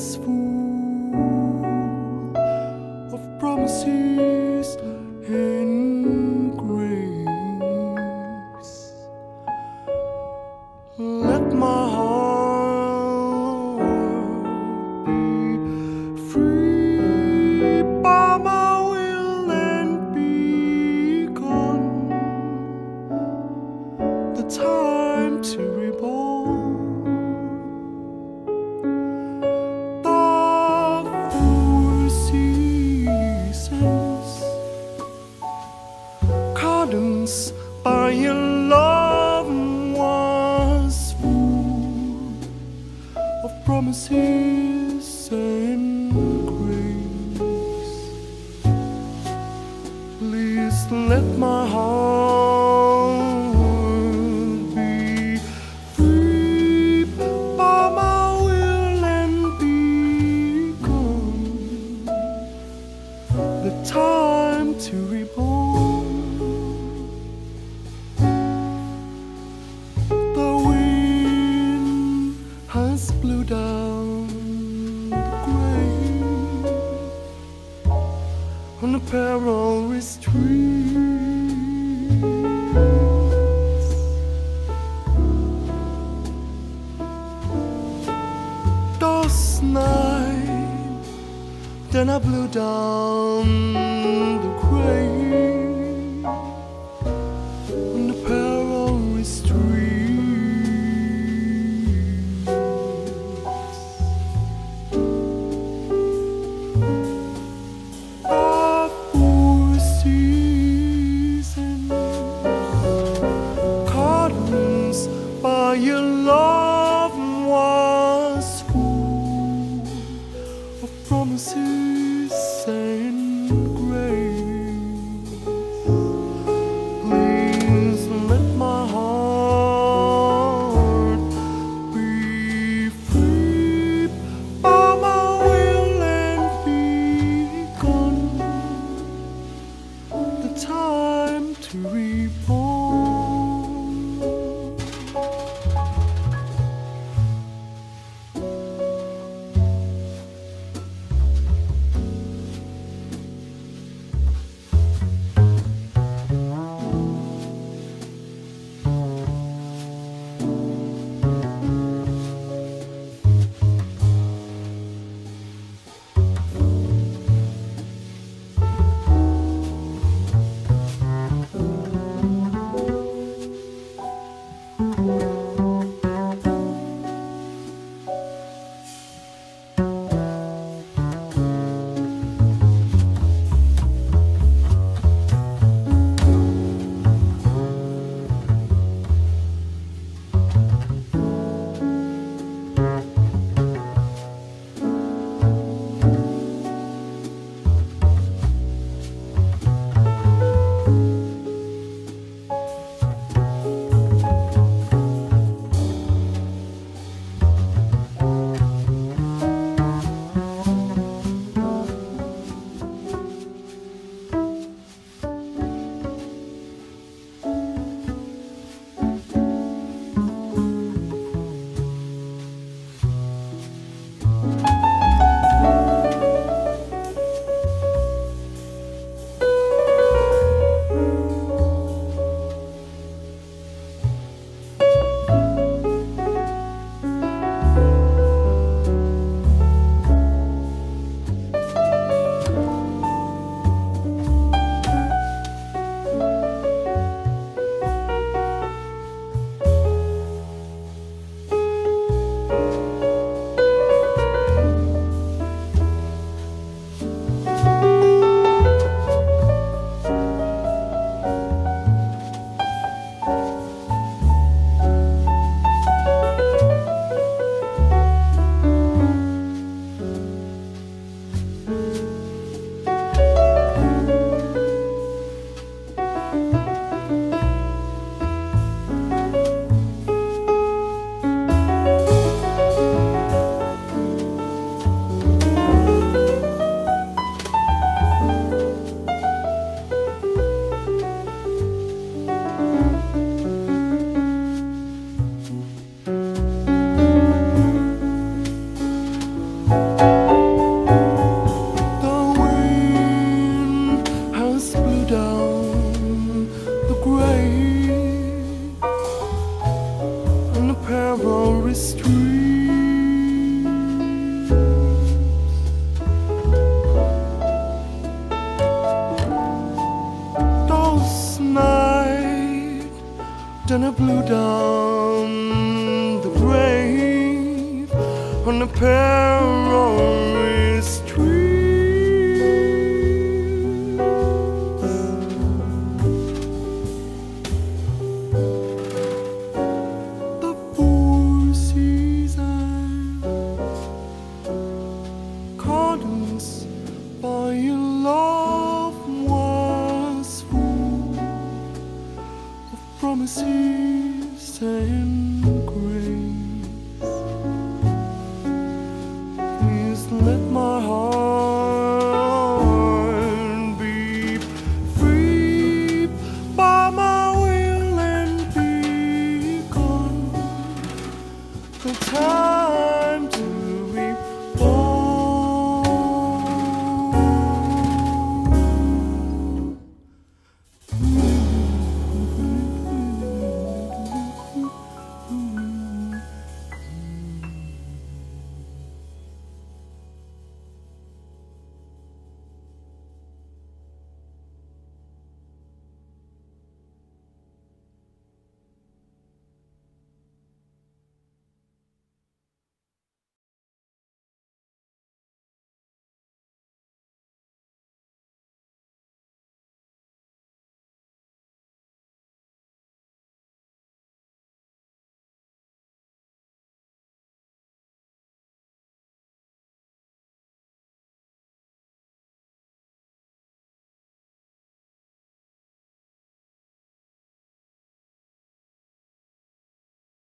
was full of promises and grace. Let my heart be free by my will and be gone. The time to reborn. By your love was full of promises and grace. Please let my heart be free by my will and be gone. The time to reborn. Blew down the grave on the perilous streets. Last night, then I blew down the grave on the perilous streets. Your love was full of promises and grace. Please let my heart be free by my will and be gone. The time to reborn. I blew down the grave on the parallel.